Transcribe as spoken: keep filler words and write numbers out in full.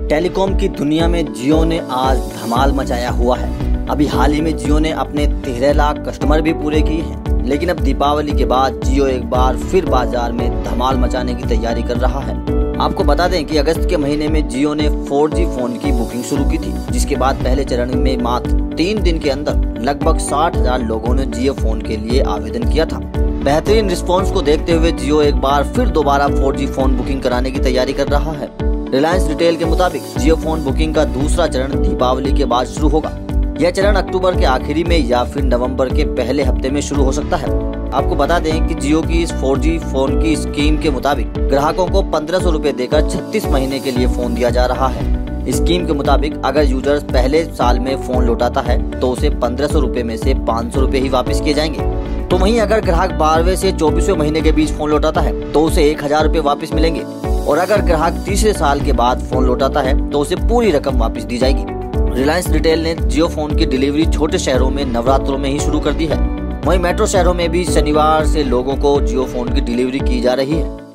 Telecom की दुनिया में जियो ने आज धमाल मचाया हुआ है। अभी हाल ही में जियो ने अपने तेरह लाख कस्टमर भी पूरे किए हैं, लेकिन अब दीपावली के बाद जियो एक बार फिर बाजार में धमाल मचाने की तैयारी कर रहा है। आपको बता दें कि अगस्त के महीने में जियो ने फोर जी फोन की बुकिंग शुरू की थी, जिसके बाद पहले चरण में मात्र तीन दिन के अंदर लगभग साठ हजार लोगों ने जियो फोन के लिए आवेदन किया था। बेहतरीन रिस्पॉन्स को देखते हुए जियो एक बार फिर दोबारा फोर जी फोन बुकिंग कराने की तैयारी कर रहा है। रिलायंस रिटेल के मुताबिक जियो फोन बुकिंग का दूसरा चरण दीपावली के बाद शुरू होगा। यह चरण अक्टूबर के आखिरी में या फिर नवंबर के पहले हफ्ते में शुरू हो सकता है। आपको बता दें कि जियो की इस फोर जी फोन की स्कीम के मुताबिक ग्राहकों को पंद्रह सौ रूपए देकर छत्तीस महीने के लिए फोन दिया जा रहा है। स्कीम के मुताबिक अगर यूजर पहले साल में फोन लौटाता है तो उसे पंद्रह सौ रूपए में से पाँच सौ रूपए ही वापस किए जाएंगे। तो वहीं अगर ग्राहक बारहवें से चौबीसवें महीने के बीच फोन लौटाता है तो उसे एक हजार रूपए वापस मिलेंगे, और अगर ग्राहक तीसरे साल के बाद फोन लौटाता है तो उसे पूरी रकम वापस दी जाएगी। रिलायंस रिटेल ने जियो फोन की डिलीवरी छोटे शहरों में नवरात्रों में ही शुरू कर दी है। वहीं मेट्रो शहरों में भी शनिवार से लोगों को जियो फोन की डिलीवरी की जा रही है।